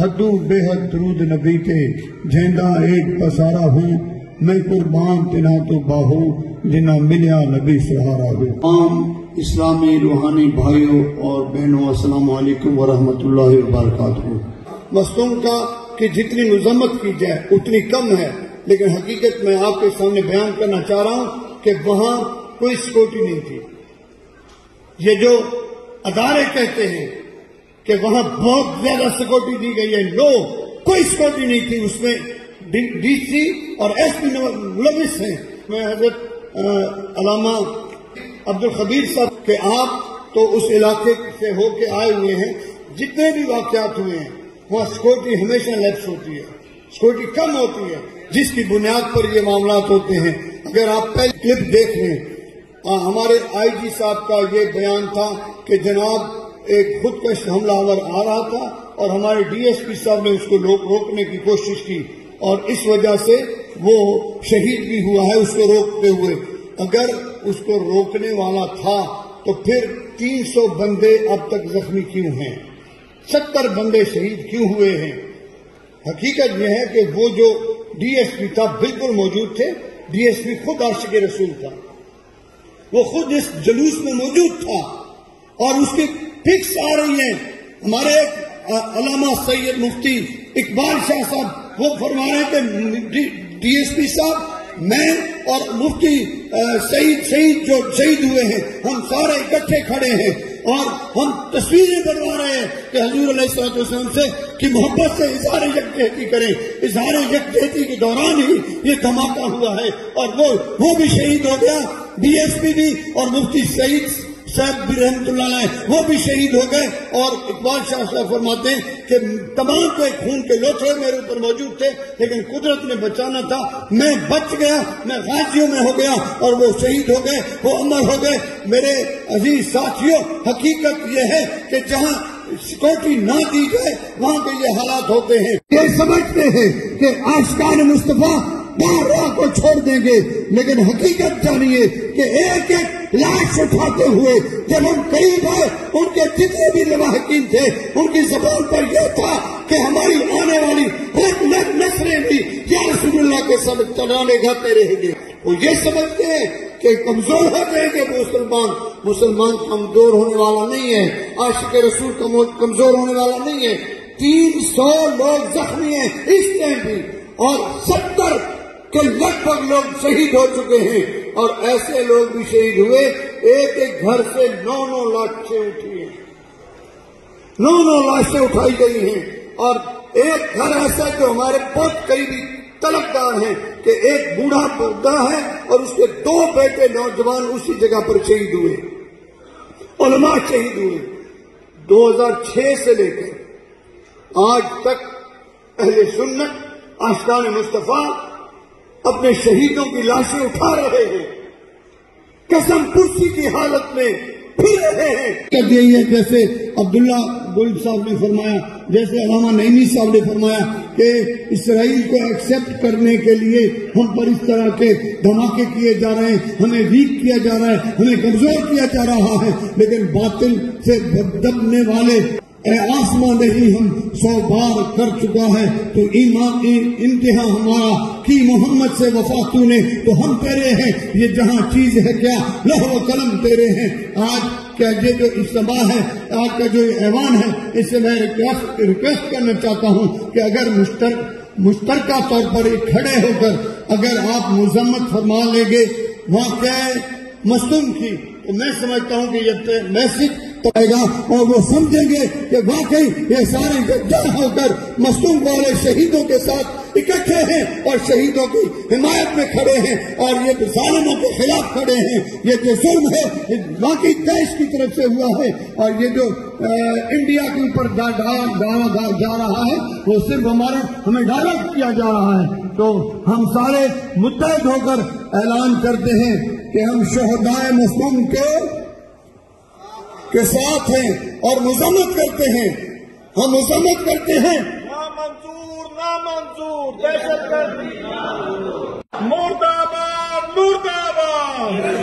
حدو بے حد درود نبی تے جھیندا ایک پسارا ہوں میں قربان تنا تو باہو جنا ملیا نبی سہارا ہو۔ عام اسلامی روحانی بھائیوں اور بہنوں السلام علیکم ورحمۃ اللہ وبرکاتہ۔ مصنوع کا کہ جتنی مذمت کی جائے اتنی کم ہے، لیکن حقیقت میں آپ کے سامنے بیان کرنا چاہ رہا ہوں کہ وہاں کوئی سیکورٹی نہیں تھی۔ یہ جو ادارے کہتے ہیں کہ وہاں بہت زیادہ سیکورٹی دی گئی ہے، نو، کوئی سیکورٹی نہیں تھی۔ اس میں ڈی سی اور ایس پی ملوث ہیں۔ میں حضرت علامہ عبدالخبیر صاحب کہ آپ تو اس علاقے سے ہو کے آئے ہوئے ہیں، جتنے بھی واقعات ہوئے ہیں وہاں سیکورٹی ہمیشہ لیپس ہوتی ہے، سیکورٹی کم ہوتی ہے، جس کی بنیاد پر یہ معاملات ہوتے ہیں۔ اگر آپ پہلی کلپ دیکھ لیں، ہمارے آئی جی صاحب کا یہ بیان تھا کہ جناب ایک خودکش حملہ آور آ رہا تھا اور ہمارے ڈی ایس پی صاحب نے اس کو روکنے کی کوشش کی اور اس وجہ سے وہ شہید بھی ہوا ہے اس کو روکتے ہوئے۔ اگر اس کو روکنے والا تھا تو پھر 300 بندے اب تک زخمی کیوں ہیں، 70 بندے شہید کیوں ہوئے ہیں؟ حقیقت یہ ہے کہ وہ جو ڈی ایس پی تھا بالکل موجود تھے۔ ڈی ایس پی خود عاشق رسول تھا، وہ خود اس جلوس میں موجود تھا اور اس کی پکس آ رہی ہیں۔ ہمارے علامہ سید مفتی اقبال شاہ صاحب وہ فرما رہے تھے ڈی ایس پی صاحب میں اور مفتی شہید جو شہید ہوئے ہیں ہم سارے اکٹھے کھڑے ہیں اور ہم تصویریں بنوا رہے ہیں کہ حضور علیہ السلام سے کہ محبت سے اظہار یکجہتی کریں۔ اظہار یکجہتی کے دوران ہی یہ دھماکہ ہوا ہے اور وہ بھی شہید ہو گیا، ڈی ایس پی بھی، اور مفتی سعید صاحب بھی رحمۃ اللہ علیہ وہ بھی شہید ہو گئے۔ اور اقبال شاہ صاحب فرماتے ہیں کہ تمام تو ایک خون کے لوتھڑے میرے اوپر موجود تھے، لیکن قدرت نے بچانا تھا، میں بچ گیا، میں غازیوں میں ہو گیا اور وہ شہید ہو گئے، وہ امر ہو گئے۔ میرے عزیز ساتھیوں، حقیقت یہ ہے کہ جہاں سیکورٹی نہ دی جائے وہاں کے یہ حالات ہوتے ہیں۔ یہ سمجھتے ہیں کہ عاشقان مصطفیٰ راہ کو چھوڑ دیں گے، لیکن حقیقت جانیے کہ ایک ایک لاش اٹھاتے ہوئے جب ہم قریب آئے ان کے جتنے بھی لواحقین تھے ان کی زبان پر یہ تھا کہ ہماری آنے والی ہر نسلیں بھی یا رسول اللہ کے سب چلانے گاتے رہیں گے۔ وہ یہ سمجھتے ہیں کہ کمزور ہو جائیں گے مسلمان کمزور ہونے والا نہیں ہے، عاشق رسول کمزور ہونے والا نہیں ہے۔ 300 لوگ زخمی ہیں اس ٹائم بھی اور 70 کے لگ بھگ لوگ شہید ہو چکے ہیں اور ایسے لوگ بھی شہید ہوئے۔ ایک ایک گھر سے 9 لاشیں اٹھی ہیں، 9 لاشیں اٹھائی گئی ہیں اور ایک گھر ایسا جو ہمارے بہت قریبی طلبگار ہیں کہ ایک بوڑھا پردہ ہے اور اس کے 2 بیٹے نوجوان اسی جگہ پر شہید ہوئے، علماء شہید ہوئے۔ 2006 سے لے کر آج تک اہل سنت عاشقان مصطفیٰ اپنے شہیدوں کی لاشیں اٹھا رہے ہیں، قسم پرسی کی حالت میں پھر رہے ہیں۔ یہی ہے جیسے عبداللہ گل صاحب نے فرمایا، جیسے علامہ نعیمی صاحب نے فرمایا کہ اسرائیل کو ایکسپٹ کرنے کے لیے ہم پر اس طرح کے دھماکے کیے جا رہے ہیں، ہمیں ویک کیا جا رہا ہے، ہمیں کمزور کیا جا رہا ہے، لیکن باطل سے دبنے والے اے آسمان نہیں ہم 100 بار کر چکا ہے تو ایمان انتہا ہمارا کی محمد سے وفا تو نے تو ہم تیرے ہیں، یہ جہاں چیز ہے کیا لوح و قلم تیرے ہیں۔ آج کیا یہ جو اجتماع ہے، آج کا جو ایوان ہے، اس سے میں ریکویسٹ کرنا چاہتا ہوں کہ اگر مشترکہ طور پر کھڑے ہو کر اگر آپ مذمت فرما لیں گے وہاں کیا ہے مصنوع کی، تو میں سمجھتا ہوں کہ یہ میسج پائے گا اور وہ سمجھیں گے کہ واقعی یہ سارے جمع ہو کر مصنوع والے شہیدوں کے ساتھ اکٹھے ہیں اور شہیدوں کی حمایت میں کھڑے ہیں اور یہ ظالموں کے خلاف کھڑے ہیں۔ یہ جو ظلم ہے یہ واقعی دیش کی طرف سے ہوا ہے اور یہ جو انڈیا کے اوپر جا رہا ہے وہ صرف ہمیں ڈائریکٹ کیا جا رہا ہے۔ تو ہم سارے متحد ہو کر اعلان کرتے ہیں کہ ہم شہدائے مصنوع کے ساتھ ہیں اور مذمت کرتے ہیں، ہم مذمت کرتے ہیں دہشت گردی مردہ باد